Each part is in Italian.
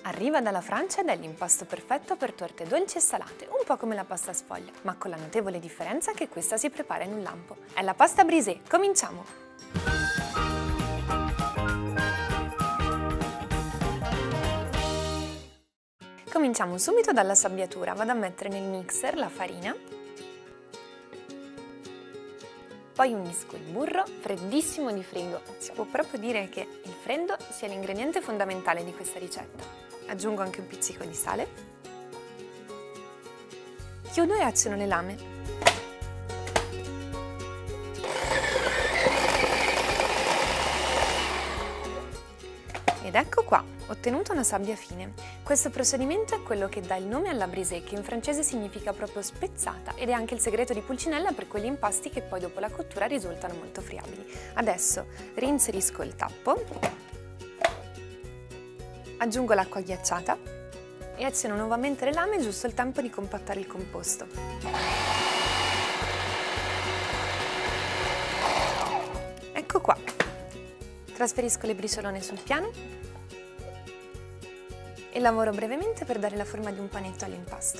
Arriva dalla Francia ed è l'impasto perfetto per torte dolci e salate, un po' come la pasta sfoglia, ma con la notevole differenza che questa si prepara in un lampo. È la pasta brisée, cominciamo! Cominciamo subito dalla sabbiatura, vado a mettere nel mixer la farina, poi unisco il burro, freddissimo di frigo. Si può proprio dire che il freddo sia l'ingrediente fondamentale di questa ricetta. Aggiungo anche un pizzico di sale, chiudo e aziono le lame. Ed ecco qua, ho ottenuto una sabbia fine. Questo procedimento è quello che dà il nome alla brisée, che in francese significa proprio spezzata, ed è anche il segreto di Pulcinella per quegli impasti che poi dopo la cottura risultano molto friabili. Adesso reinserisco il tappo, aggiungo l'acqua ghiacciata e aziono nuovamente le lame giusto il tempo di compattare il composto. Ecco qua. Trasferisco le briciolone sul piano e lavoro brevemente per dare la forma di un panetto all'impasto.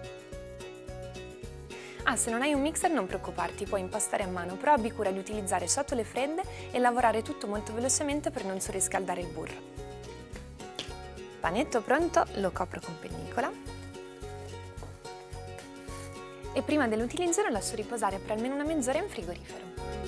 Se non hai un mixer non preoccuparti, puoi impastare a mano, però abbi cura di utilizzare ciotole fredde e lavorare tutto molto velocemente per non surriscaldare il burro. Panetto pronto, lo copro con pellicola e prima dell'utilizzo lo lascio riposare per almeno una mezz'ora in frigorifero.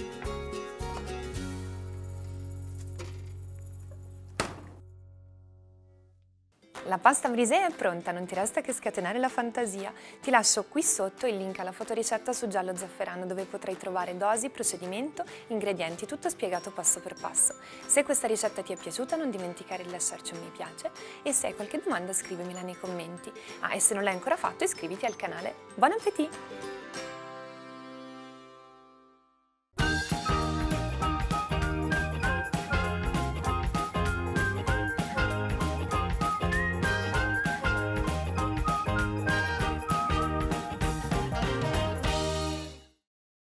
La pasta brisée è pronta, non ti resta che scatenare la fantasia. Ti lascio qui sotto il link alla fotoricetta su Giallo Zafferano dove potrai trovare dosi, procedimento, ingredienti, tutto spiegato passo per passo. Se questa ricetta ti è piaciuta non dimenticare di lasciarci un mi piace e se hai qualche domanda scrivimela nei commenti. E se non l'hai ancora fatto iscriviti al canale. Buon appetito!